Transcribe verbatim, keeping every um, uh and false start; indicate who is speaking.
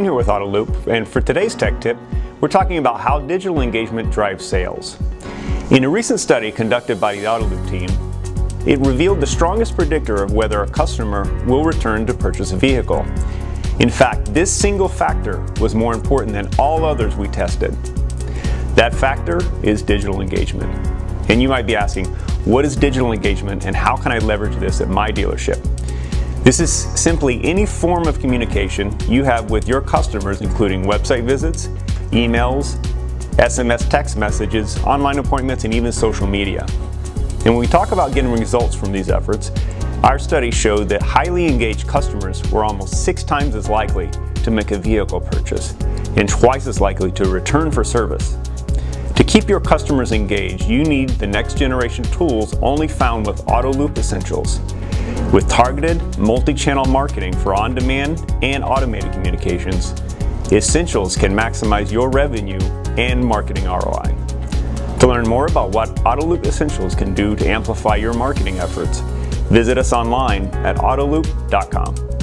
Speaker 1: here with AutoLoop, and for today's tech tip, we're talking about how digital engagement drives sales. In a recent study conducted by the AutoLoop team, it revealed the strongest predictor of whether a customer will return to purchase a vehicle. In fact, this single factor was more important than all others we tested. That factor is digital engagement. And you might be asking, what is digital engagement and how can I leverage this at my dealership? This is simply any form of communication you have with your customers, including website visits, emails, S M S text messages, online appointments, and even social media. And when we talk about getting results from these efforts, our study showed that highly engaged customers were almost six times as likely to make a vehicle purchase and twice as likely to return for service. To keep your customers engaged, you need the next generation tools only found with AutoLoop Essentials. With targeted, multi-channel marketing for on-demand and automated communications, Essentials can maximize your revenue and marketing R O I. To learn more about what AutoLoop Essentials can do to amplify your marketing efforts, visit us online at autoloop dot com.